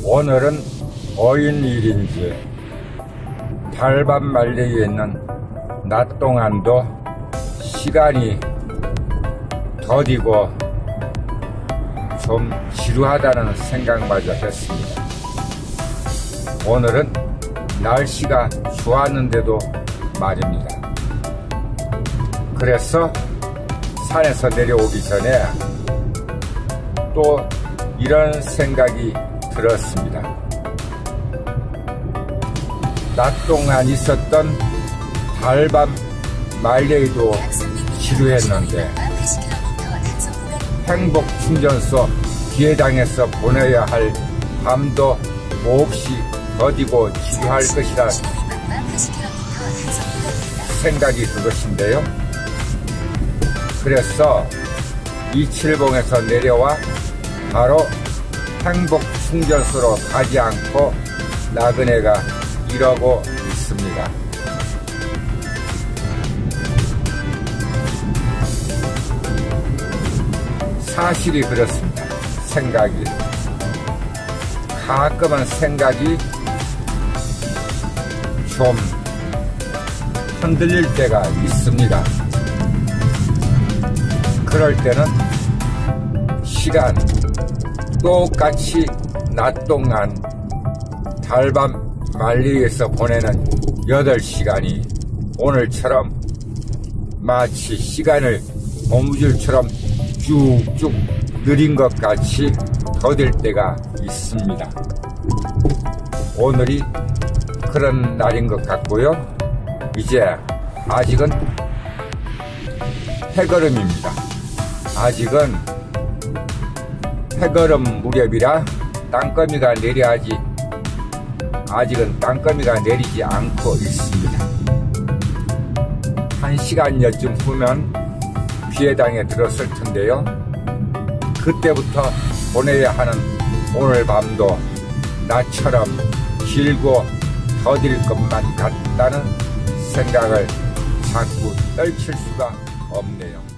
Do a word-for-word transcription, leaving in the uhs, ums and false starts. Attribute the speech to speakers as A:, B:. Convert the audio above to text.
A: 오늘은 오일일인지 달밤 말리에 있는 낮 동안도 시간이 더디고 좀 지루하다는 생각마저 했습니다. 오늘은 날씨가 좋았는데도 말입니다. 그래서 산에서 내려오기 전에 또 이런 생각이 들었습니다. 낮 동안 있었던 달밤 말레이도 지루했는데 행복충전소 기회당에서 보내야 할 밤도 몹시 더디고 지루할 것이라 생각이 그것인데요. 그래서 이칠봉에서 내려와 바로 행복충전소로 가지 않고 나그네가 이러고 있습니다. 사실이 그렇습니다. 생각이 가끔은 생각이 좀 흔들릴 때가 있습니다. 그럴 때는 시간 똑같이 낮 동안 달밤 말리에서 보내는 여덟 시간이 오늘처럼 마치 시간을 고무줄처럼 쭉쭉 느린 것 같이 더딜 때가 있습니다. 오늘이 그런 날인 것 같고요. 이제 아직은 해걸음입니다. 아직은 해걸음 무렵이라 땅거미가 내려야지 아직은 땅거미가 내리지 않고 있습니다. 한 시간여쯤 후면 비해당에 들었을 텐데요. 그때부터 보내야 하는 오늘 밤도 나처럼 길고 더딜 것만 같다는 생각을 자꾸 떨칠 수가 없네요.